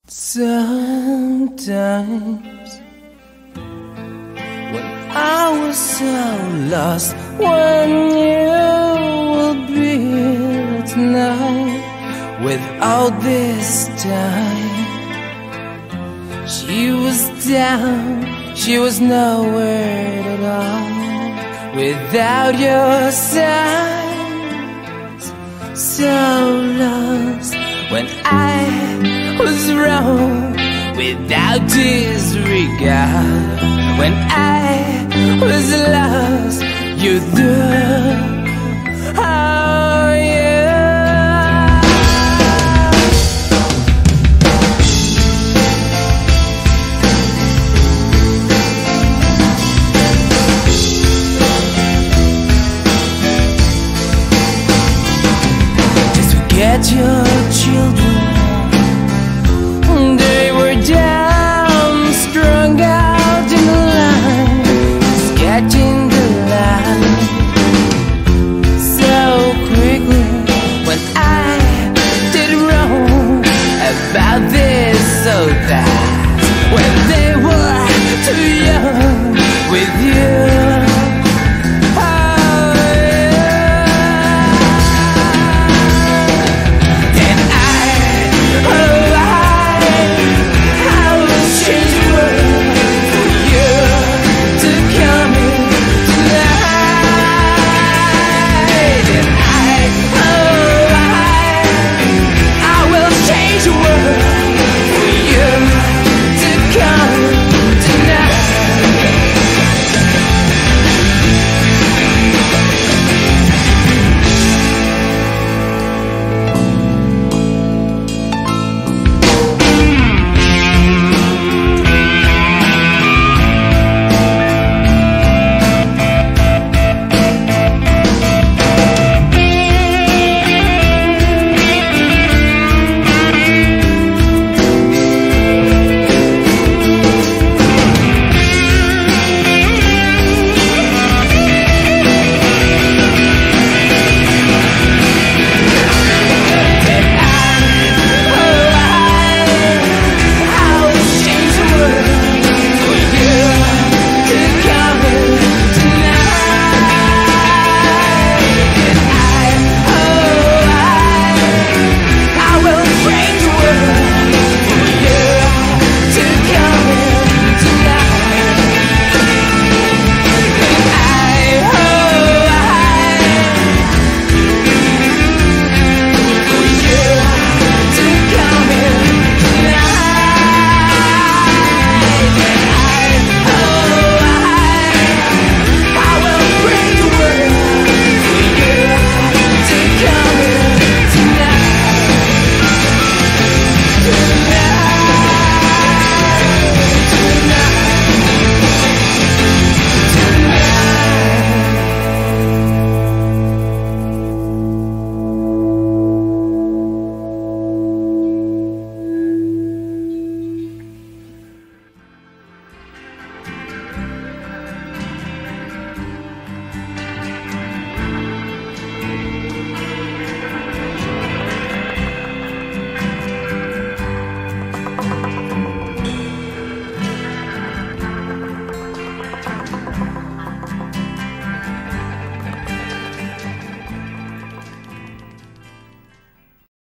Sometimes when I was so lost, when you will be here tonight without this time. She was down, she was nowhere at all without your signs. So lost when I was wrong without disregard. When I was lost, you threw. Oh yeah. Just forget your children